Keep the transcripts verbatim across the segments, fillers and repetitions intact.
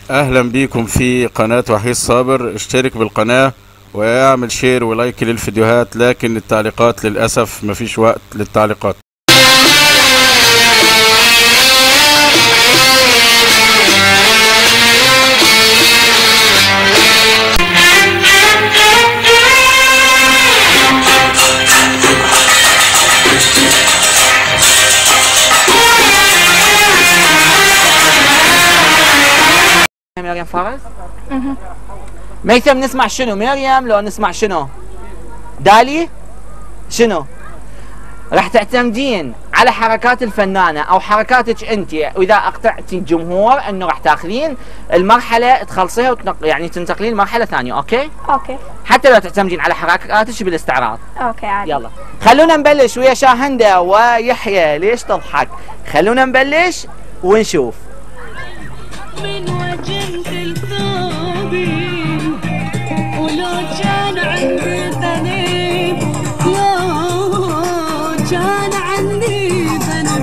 اهلا بيكم في قناة وحيد صابر. اشترك بالقناة واعمل شير ولايك للفيديوهات، لكن التعليقات للأسف مفيش وقت للتعليقات. مريم فارس؟ ميثم نسمع شنو؟ مريم لو نسمع شنو؟ دالي؟ شنو؟ راح تعتمدين على حركات الفنانة او حركاتك انت، واذا اقنعتي الجمهور انه راح تاخذين المرحلة تخلصيها وتنق... يعني تنتقلين لمرحلة ثانية، اوكي؟ اوكي. حتى لو تعتمدين على حركاتك بالاستعراض. اوكي عادي. يلا خلونا نبلش ويا شاهندة ويحيى. ليش تضحك؟ خلونا نبلش ونشوف. من وجنت الثوبي ولو كان عندي ذنب، لو كان عندي ذنب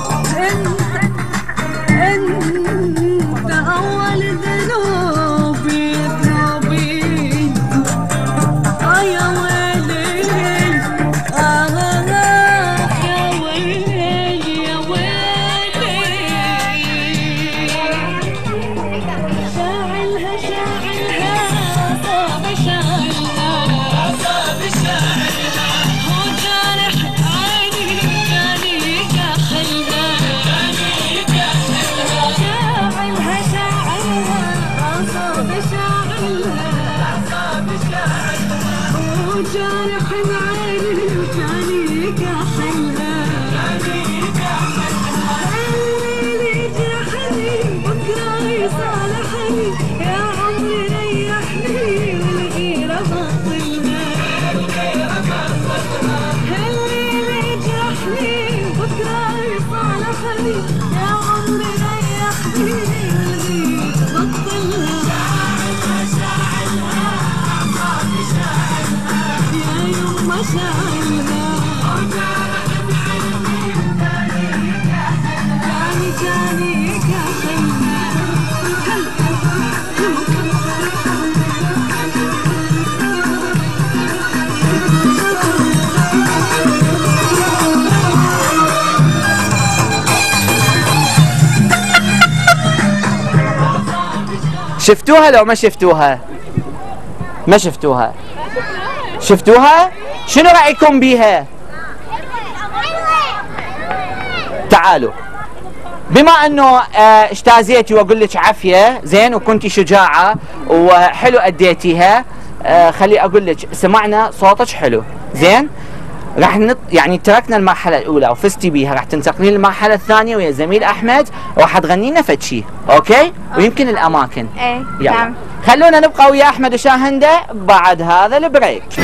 انت اول ذنوبي ذنوبي. اه يا ويلي اه يا ويلي يا ويلي. شاعلها شاعلها صاب شاعلها صاب شاعلها، هو جارح عيني جاني كحلها جاني كحلها. شاعلها شاعلها صاب شاعلها صاب شاعلها، هو جارح عيني جاني كحلها جاني كحلها. الليل جرحني بكره يصالحني، يا عمري ريحني والغيرة بطلها الغيرة بطلها. الليل جرحني بكره يصالحني، يا عمري ريحني والغيرة بطلها. شاعلها شاعلها صاب شاعلها يا يما شاعلها، جاني جاني كحلها. شفتوها لو ما شفتوها؟ ما شفتوها؟ شفتوها؟ شنو رأيكم بيها؟ تعالوا، بما انه اه اجتازيتي واقول لك عافيه زين وكنتي شجاعه وحلو اديتيها، اه خلي اقول لك سمعنا صوتك حلو زين. راح نط... يعني تركنا المرحله الاولى وفزتي بيها، راح تنتقلين للمرحله الثانيه ويا زميل احمد وراح تغني لنا فد شيء، اوكي؟ ويمكن الاماكن. ايه يلا نعم. خلونا نبقى ويا احمد وشاهنده بعد هذا البريك.